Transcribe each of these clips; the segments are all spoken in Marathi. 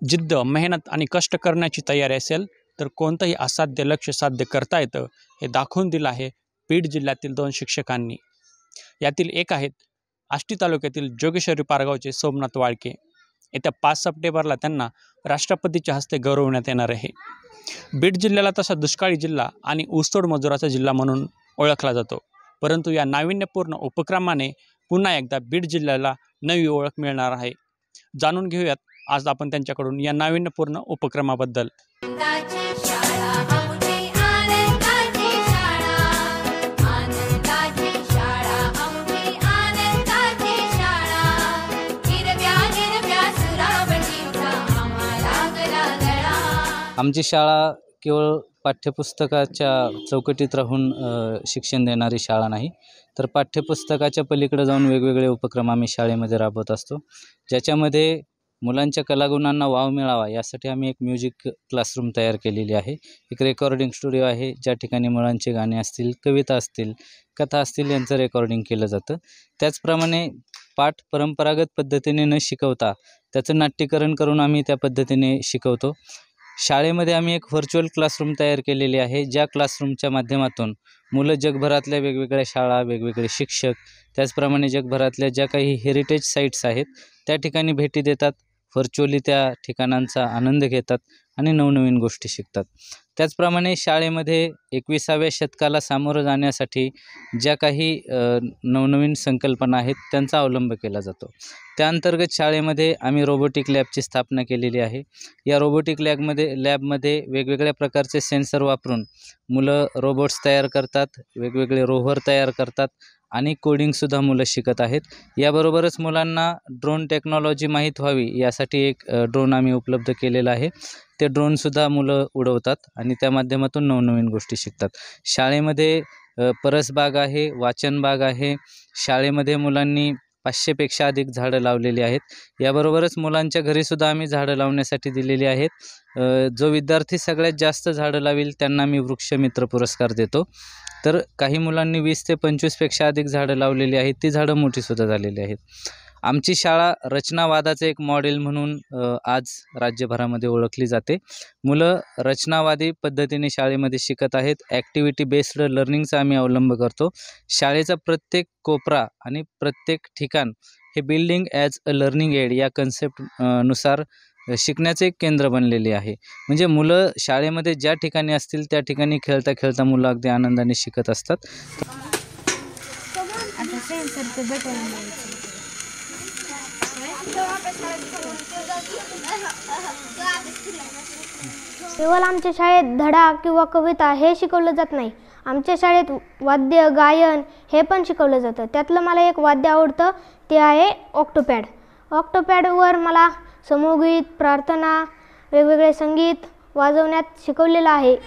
जिद्द, मेहनत आणि कष्ट करण्याची तयारी असेल तर कोणतंही असाध्य लक्ष्य साध्य करता येतं हे दाखवून दिलं आहे बीड जिल्ह्यातील 2 शिक्षकांनी। यातील एक आहेत आष्टी तालुक्यातील जोगेश्वरी पारगावचे सोमनाथ वाळके। येत्या 5 सप्टेंबरला त्यांना राष्ट्रपतीच्या हस्ते गौरवण्यात येणार आहे। बीड जिल्ह्याला तसा दुष्काळी जिल्हा आणि ऊसतोड मजुराचा जिल्हा म्हणून ओळखला जातो, परंतु या नाविन्यपूर्ण उपक्रमाने पुन्हा एकदा बीड जिल्ह्याला नवी ओळख मिळणार आहे। जाणून घेऊयात आज आपण त्यांच्याकडून या नाविन्यपूर्ण उपक्रमाबद्दल। आमची शाळा केवळ पाठ्यपुस्तकाच्या चौकटीत राहून शिक्षण देणारी शाळा नाही, तर पाठ्यपुस्तकाच्या पलीकडे जाऊन वेगवेगळे उपक्रम आम्ही शाळेमध्ये राबवत असतो, ज्याच्यामध्ये मुलांच्या कलागुणांना वाव मिळावा यासाठी आम्ही एक म्युझिक क्लासरूम तयार केलेली आहे। एक रेकॉर्डिंग स्टुडिओ आहे, ज्या ठिकाणी मुलांचे गाणे असतील, कविता असतील, कथा असतील यांचं रेकॉर्डिंग केलं जातं। त्याचप्रमाणे पाठ परंपरागत पद्धतीने न शिकवता त्याचं नाट्यकरण करून आम्ही त्या पद्धतीने शिकवतो। शाळेमध्ये आम्ही एक व्हर्च्युअल क्लासरूम तयार केलेली आहे, ज्या क्लासरूमच्या माध्यमातून मुलं जगभरातल्या वेगवेगळ्या शाळा, वेगवेगळे शिक्षक, त्याचप्रमाणे जगभरातल्या ज्या काही हेरिटेज साईट्स आहेत त्या ठिकाणी भेटी देतात, व्हर्च्युअली त्या ठिकाणांचा आनंद घेतात आणि नवनवीन गोष्टी शिकतात। त्याचप्रमाणे शाळेमध्ये 21व्या शतकाला सामोरं जाण्यासाठी ज्या काही नवनवीन संकल्पना आहेत त्यांचा अवलंब केला जातो। त्या अंतर्गत शाळेमध्ये आम्ही रोबोटिक लॅबची स्थापना केलेली आहे। या रोबोटिक लॅबमध्ये वेगवेगळ्या प्रकारचे सेन्सर वापरून मुलं रोबोट्स तयार करतात, वेगवेगळे रोव्हर तयार करतात आणि कोडिंगसुद्धा मुलं शिकत आहेत। याबरोबरच मुलांना ड्रोन टेक्नॉलॉजी माहीत व्हावी यासाठी एक ड्रोन आम्ही उपलब्ध केलेला आहे। ते ड्रोनसुद्धा मुलं उडवतात आणि त्या माध्यमातून नवनवीन गोष्टी शिकतात। शाळेमध्ये परसबाग आहे, वाचन बाग आहे। शाळेमध्ये मुलांनी 500पेक्षा अधिक झाडं लावलेली आहेत। याबरोबरच मुलांच्या घरीसुद्धा आम्ही झाडं लावण्यासाठी दिलेली आहेत। जो विद्यार्थी सगळ्यात जास्त झाडं लावेल त्यांना आम्ही वृक्षमित्र पुरस्कार देतो। तर काही मुलांनी 20 ते 25पेक्षा अधिक झाडं लावलेली आहेत, ती झाडं मोठीसुद्धा झालेली आहेत। आमची शाळा रचनावादाचे एक मॉडेल म्हणून आज राज्यभरामध्ये ओळखली जाते। मुलं रचनावादी पद्धतीने शाळेमध्ये शिकत आहेत। ॲक्टिव्हिटी बेस्ड लर्निंगचा आम्ही अवलंब करतो। शाळेचा प्रत्येक कोपरा आणि प्रत्येक ठिकाण हे building as a learning aid या कन्सेप्ट नुसार शिकण्याचे एक केंद्र बनलेले आहे। म्हणजे मुलं शाळेमध्ये ज्या ठिकाणी असतील त्या ठिकाणी खेळता खेळता मुलं अगदी आनंदाने शिकत असतात। केवळ आमच्या शाळेत धडा किंवा कविता हे शिकवलं जात नाही, आमच्या शाळेत वाद्य, गायन हे पण शिकवलं जातं। त्यातलं मला एक वाद्य आवडतं, ते आहे ऑक्टोपॅड। ऑक्टोपॅडवर मला समूहगीत, प्रार्थना, वेगवेगळे संगीत वाजवण्यात शिकवलेलं आहे।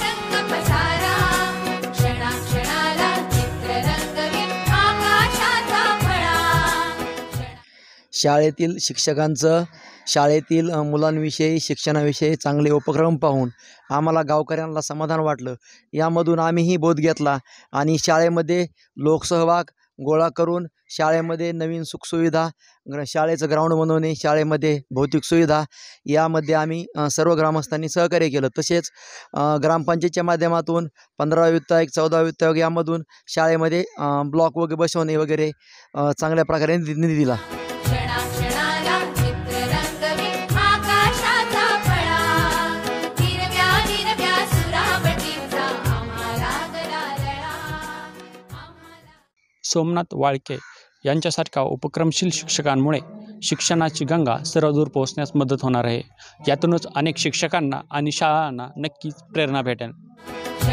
शाळेतील शिक्षकांचं शाळेतील मुलांविषयी, शिक्षणाविषयी चांगले उपक्रम पाहून आम्हाला गावकऱ्यांना समाधान वाटलं। यामधून आम्हीही बोध घेतला आणि शाळेमध्ये लोकसहभाग गोळा करून शाळेमध्ये नवीन सुखसुविधा, शाळेचं ग्राउंड बनवणे, शाळेमध्ये भौतिक सुविधा यामध्ये आम्ही सर्व ग्रामस्थांनी सहकार्य केलं। तसेच ग्रामपंचायतीच्या माध्यमातून 15वा वित्त आयोग, 14वा वित्त आयोग यामधून शाळेमध्ये ब्लॉक वगैरे बसवणे वगैरे चांगल्या प्रकारे निधी दिला। सोमनाथ वाळके यांच्यासारख्या उपक्रमशील शिक्षकांमुळे शिक्षणाची गंगा सर्वदूर पोहोचण्यास मदत होणार आहे। यातूनच अनेक शिक्षकांना आणि शाळांना नक्कीच प्रेरणा भेटेल।